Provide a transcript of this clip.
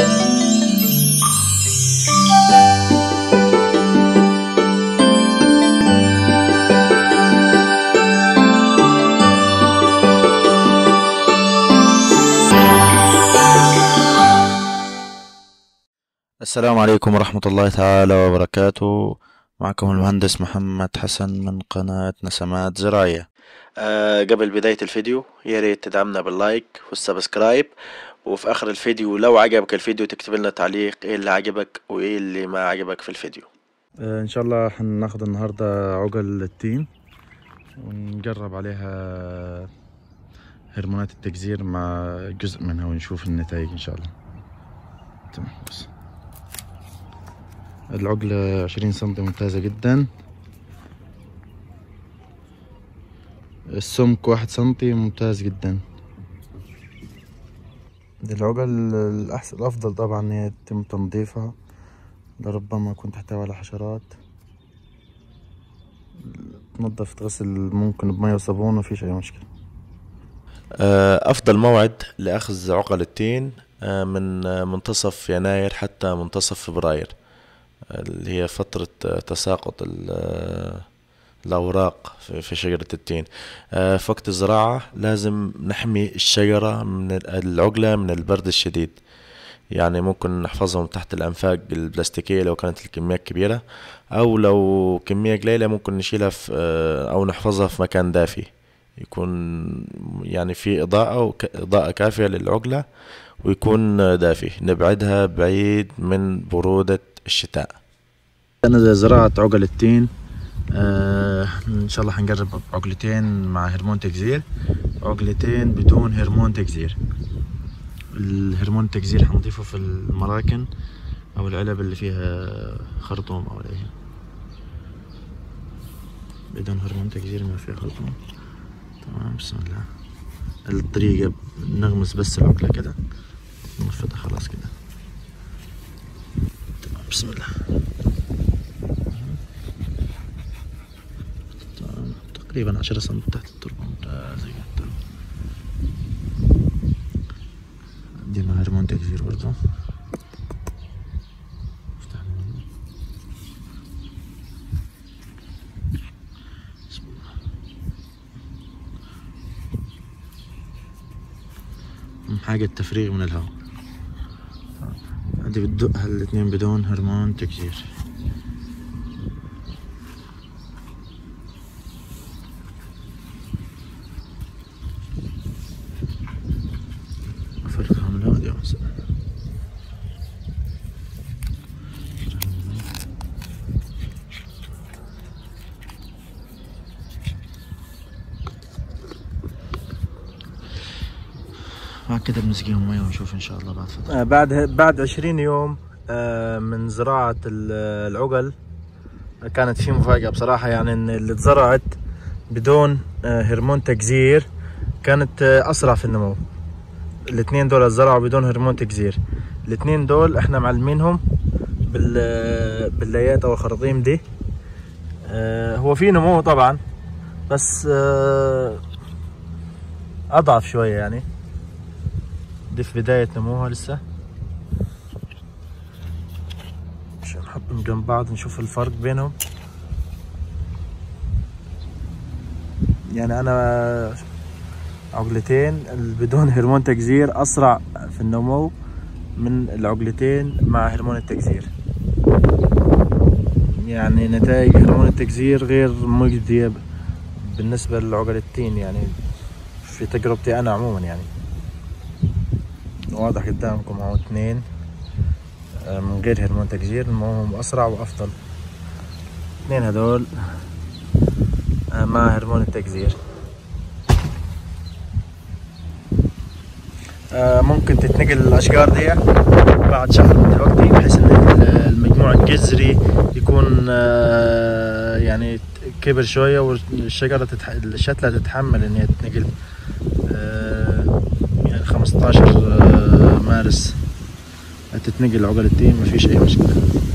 السلام عليكم ورحمة الله تعالى وبركاته. معكم المهندس محمد حسن من قناة نسمات زراعية. قبل بداية الفيديو يا ريت تدعمنا باللايك والسبسكرايب، وفي آخر الفيديو لو عجبك الفيديو تكتب لنا تعليق ايه اللي عجبك وايه اللي ما عجبك في الفيديو. ان شاء الله هناخد النهاردة عقل التين ونجرب عليها هرمونات التجذير مع جزء منها ونشوف النتائج ان شاء الله. تمام. بس العقلة 20 سنتي ممتازة جدا، السمك 1 سنتي ممتاز جدا. دي العقل الأحسن الأفضل طبعا هي يتم تنظيفها لربما كنت تحتوي على حشرات، تنظف تغسل ممكن بمية وصابون مفيش أي مشكلة. أفضل موعد لأخذ عقل التين من منتصف يناير حتى منتصف فبراير، اللي هي فترة تساقط الأوراق في شجرة التين. في وقت الزراعة لازم نحمي الشجرة من العقلة من البرد الشديد، يعني ممكن نحفظهم تحت الأنفاق البلاستيكية لو كانت الكميات كبيرة، أو لو كمية قليلة ممكن نشيلها في أو نحفظها في مكان دافي يكون يعني في إضاءة كافية للعقلة ويكون دافي، نبعدها بعيد من برودة الشتاء. أنا زراعة عقل التين إن شاء الله هنجرب عقلتين مع هرمون تجذير، عقلتين بدون هرمون تجذير. الهرمون التجذير هنضيفه في المراكن أو العلب اللي فيها خرطوم أو عليها، بدون هرمون تجذير ما فيها خرطوم. تمام. بسم الله. الطريقة نغمس بس العقلة كده ننفضها خلاص كده. تمام. بسم الله. تقريبا 10 سم تحت التربة ممتازة جدا. دي مع هرمون تجذير برضه. بسم الله. أهم حاجة التفريغ من الهواء. هذه بتدقها الاتنين بدون هرمون تجذير. أفرغها من الهواء دي مثلا. بعد كده بنسقيهم مية ونشوف ان شاء الله بعد فترة. بعد 20 يوم من زراعة العقل كانت في مفاجأة بصراحة، يعني ان اللي اتزرعت بدون هرمون تجذير كانت اسرع في النمو. الاثنين دول اتزرعوا بدون هرمون تجذير، الاثنين دول احنا معلمينهم باللايات او الخراطيم دي. هو في نمو طبعا بس اضعف شوية، يعني دي في بداية نموها لسه. عشان نحطهم جنب بعض نشوف الفرق بينهم. يعني انا عقلتين بدون هرمون تجذير اسرع في النمو من العقلتين مع هرمون التجذير، يعني نتائج هرمون التجذير غير مجدية بالنسبة لعقل التين، يعني في تجربتي انا عموما. يعني واضح قدامكم اهو اثنين من غير هرمون تجذير نموهم اسرع وافضل. اثنين هذول مع هرمون التجذير. ممكن تتنقل الاشجار دي بعد شهر من دلوقتي بحيث ان المجموع الجذري يكون يعني كبر شويه والشجره الشتله تتحمل ان هي تتنقل. يعني 15 مارس تتنقل عقل التين مفيش اي مشكله.